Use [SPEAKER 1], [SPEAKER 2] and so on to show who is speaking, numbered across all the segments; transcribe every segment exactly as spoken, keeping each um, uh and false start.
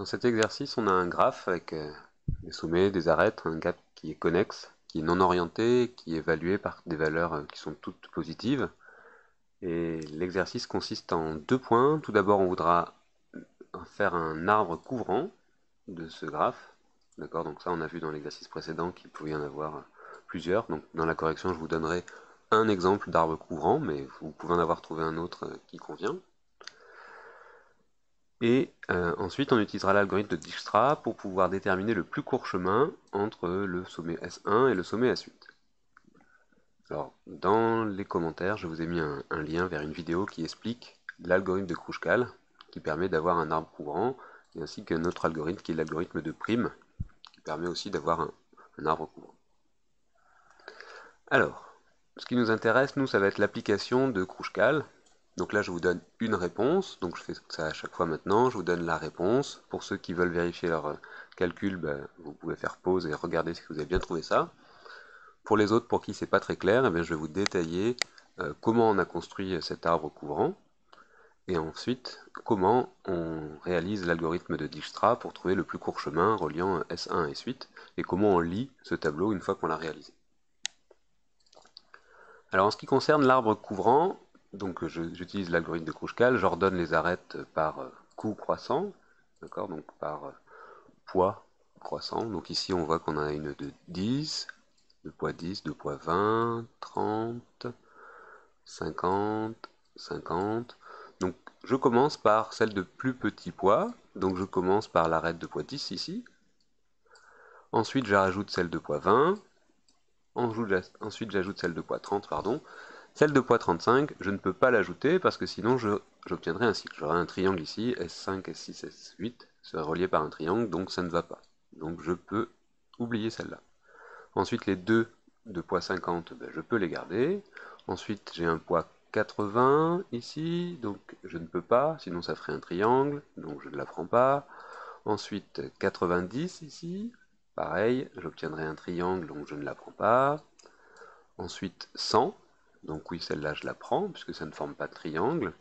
[SPEAKER 1] Dans cet exercice, on a un graphe avec euh, des sommets, des arêtes, un gap qui est connexe, qui est non orienté, qui est évalué par des valeurs euh, qui sont toutes positives. Et l'exercice consiste en deux points. Tout d'abord, on voudra faire un arbre couvrant de ce graphe. D'accord, donc ça, on a vu dans l'exercice précédent qu'il pouvait y en avoir plusieurs. Donc dans la correction, je vous donnerai un exemple d'arbre couvrant, mais vous pouvez en avoir trouvé un autre euh, qui convient. Et euh, ensuite, on utilisera l'algorithme de Dijkstra pour pouvoir déterminer le plus court chemin entre le sommet S un et le sommet S huit. Alors, dans les commentaires, je vous ai mis un, un lien vers une vidéo qui explique l'algorithme de Kruskal, qui permet d'avoir un arbre couvrant, et ainsi qu'un autre algorithme qui est l'algorithme de Prime, qui permet aussi d'avoir un, un arbre couvrant. Alors, ce qui nous intéresse, nous, ça va être l'application de Kruskal. Donc là, je vous donne une réponse, donc je fais ça à chaque fois maintenant, je vous donne la réponse. Pour ceux qui veulent vérifier leur calcul, ben, vous pouvez faire pause et regarder si vous avez bien trouvé ça. Pour les autres, pour qui c'est pas très clair, eh bien, je vais vous détailler euh, comment on a construit cet arbre couvrant, et ensuite comment on réalise l'algorithme de Dijkstra pour trouver le plus court chemin reliant S un et S huit, et comment on lit ce tableau une fois qu'on l'a réalisé. Alors en ce qui concerne l'arbre couvrant, donc j'utilise l'algorithme de Kruskal, j'ordonne les arêtes par euh, coût croissant, d'accord, donc par euh, poids croissant. Donc ici on voit qu'on a une de dix, de poids dix, de poids vingt, trente, cinquante, cinquante. Donc je commence par celle de plus petit poids, donc je commence par l'arête de poids dix ici. Ensuite je rajoute celle de poids vingt, ensuite j'ajoute celle de poids trente, pardon. Celle de poids trente-cinq, je ne peux pas l'ajouter parce que sinon j'obtiendrai un cycle. J'aurai un triangle ici, S cinq, S six, S huit, serait relié par un triangle, donc ça ne va pas. Donc je peux oublier celle-là. Ensuite, les deux de poids cinquante, ben, je peux les garder. Ensuite, j'ai un poids quatre-vingts ici, donc je ne peux pas, sinon ça ferait un triangle, donc je ne la prends pas. Ensuite, quatre-vingt-dix ici, pareil, j'obtiendrai un triangle, donc je ne la prends pas. Ensuite, cent, donc oui, celle-là je la prends, puisque ça ne forme pas de triangle.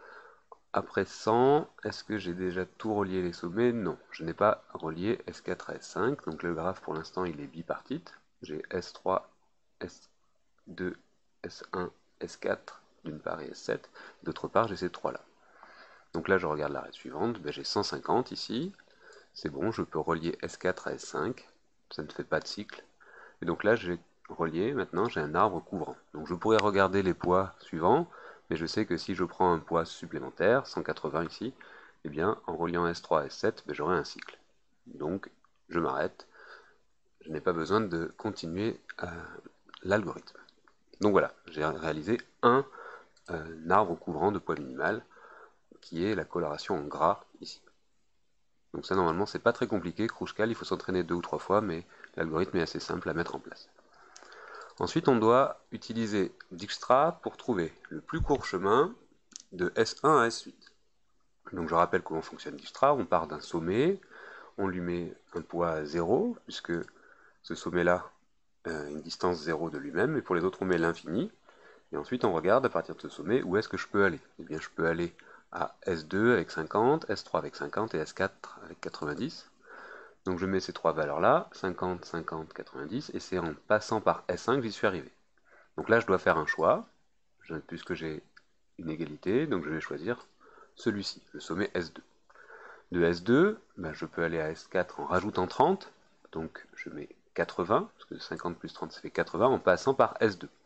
[SPEAKER 1] Après cent, est-ce que j'ai déjà tout relié les sommets? Non, je n'ai pas relié S quatre à S cinq, donc le graphe pour l'instant il est bipartite. J'ai S trois, S deux, S un, S quatre d'une part et S sept, d'autre part j'ai ces trois-là. Donc là je regarde l'arête suivante, ben, j'ai cent cinquante ici, c'est bon, je peux relier S quatre à S cinq, ça ne fait pas de cycle. Et donc là j'ai relié, maintenant j'ai un arbre couvrant. Donc je pourrais regarder les poids suivants, mais je sais que si je prends un poids supplémentaire, cent quatre-vingts ici, eh bien en reliant S trois à S sept, ben, j'aurai un cycle. Donc je m'arrête, je n'ai pas besoin de continuer euh, l'algorithme. Donc voilà, j'ai réalisé un euh, arbre couvrant de poids minimal, qui est la coloration en gras ici. Donc ça normalement c'est pas très compliqué, Kruskal, il faut s'entraîner deux ou trois fois, mais l'algorithme est assez simple à mettre en place. Ensuite, on doit utiliser Dijkstra pour trouver le plus court chemin de S un à S huit. Donc je rappelle comment fonctionne Dijkstra, on part d'un sommet, on lui met un poids zéro, puisque ce sommet-là a une distance zéro de lui-même, et pour les autres on met l'infini, et ensuite on regarde à partir de ce sommet où est-ce que je peux aller. Eh bien je peux aller à S deux avec cinquante, S trois avec cinquante et S quatre avec quatre-vingt-dix. Donc je mets ces trois valeurs-là, cinquante, cinquante, quatre-vingt-dix, et c'est en passant par S cinq que j'y suis arrivé. Donc là, je dois faire un choix, puisque j'ai une égalité, donc je vais choisir celui-ci, le sommet S deux. De S deux, ben, je peux aller à S quatre en rajoutant trente, donc je mets quatre-vingts, parce que cinquante plus trente ça fait quatre-vingts, en passant par S deux.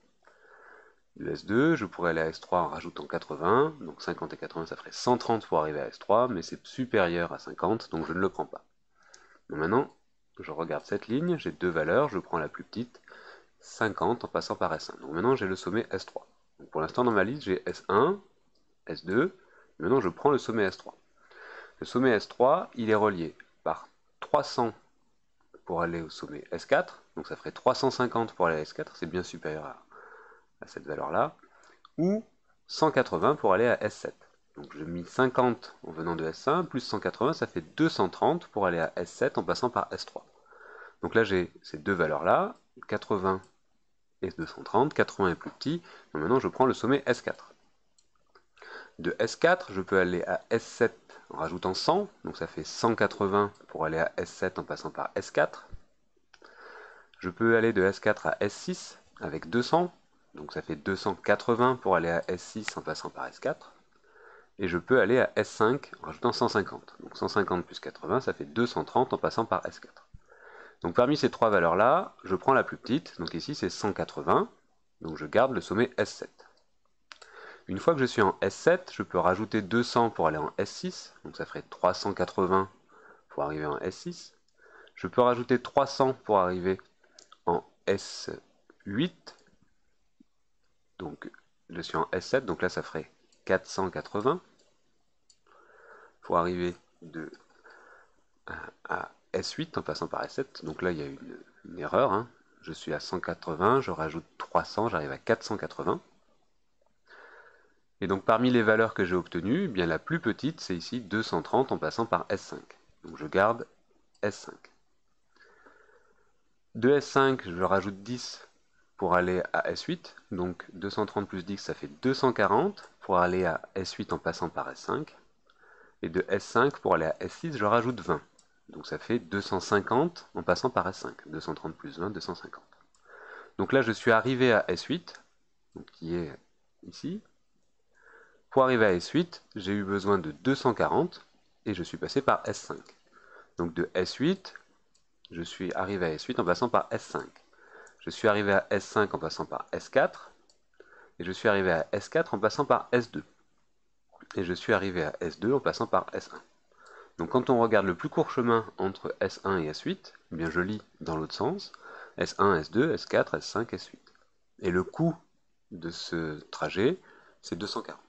[SPEAKER 1] De S deux, je pourrais aller à S trois en rajoutant quatre-vingts, donc cinquante et quatre-vingts ça ferait cent trente pour arriver à S trois, mais c'est supérieur à cinquante, donc je ne le prends pas. Donc maintenant, je regarde cette ligne, j'ai deux valeurs, je prends la plus petite, cinquante en passant par S un. Donc maintenant j'ai le sommet S trois. Donc pour l'instant dans ma liste j'ai S un, S deux, et maintenant je prends le sommet S trois. Le sommet S trois, il est relié par trois cents pour aller au sommet S quatre, donc ça ferait trois cent cinquante pour aller à S quatre, c'est bien supérieur à, à cette valeur-là, ou cent quatre-vingts pour aller à S sept. Donc j'ai mis cinquante en venant de S un, plus cent quatre-vingts, ça fait deux cent trente pour aller à S sept en passant par S trois. Donc là j'ai ces deux valeurs-là, quatre-vingts et deux cent trente, quatre-vingts est plus petit, donc maintenant je prends le sommet S quatre. De S quatre, je peux aller à S sept en rajoutant cent, donc ça fait cent quatre-vingts pour aller à S sept en passant par S quatre. Je peux aller de S quatre à S six avec deux cents, donc ça fait deux cent quatre-vingts pour aller à S six en passant par S quatre. Et je peux aller à S cinq en rajoutant cent cinquante. Donc cent cinquante plus quatre-vingts, ça fait deux cent trente en passant par S quatre. Donc parmi ces trois valeurs-là, je prends la plus petite, donc ici c'est cent quatre-vingts, donc je garde le sommet S sept. Une fois que je suis en S sept, je peux rajouter deux cents pour aller en S six, donc ça ferait trois cent quatre-vingts pour arriver en S six. Je peux rajouter trois cents pour arriver en S huit, donc je suis en S sept, donc là ça ferait quatre cent quatre-vingts pour arriver de à S huit en passant par S sept, donc là il y a une, une erreur, hein. Je suis à cent quatre-vingts, je rajoute trois cents, j'arrive à quatre cent quatre-vingts. Et donc parmi les valeurs que j'ai obtenues, eh bien la plus petite c'est ici deux cent trente en passant par S cinq. Donc je garde S cinq. De S cinq, je rajoute dix pour aller à S huit, donc deux cent trente plus dix ça fait deux cent quarante pour aller à S huit en passant par S cinq. Et de S cinq pour aller à S six, je rajoute vingt. Donc ça fait deux cent cinquante en passant par S cinq. deux cent trente plus vingt, deux cent cinquante. Donc là, je suis arrivé à S huit, donc qui est ici. Pour arriver à S huit, j'ai eu besoin de deux cent quarante et je suis passé par S cinq. Donc de S huit, je suis arrivé à S huit en passant par S cinq. Je suis arrivé à S cinq en passant par S quatre. Et je suis arrivé à S quatre en passant par S deux. Et je suis arrivé à S deux en passant par S un. Donc quand on regarde le plus court chemin entre S un et S huit, eh bien je lis dans l'autre sens, S un, S deux, S quatre, S cinq, S huit. Et le coût de ce trajet, c'est deux cent quarante.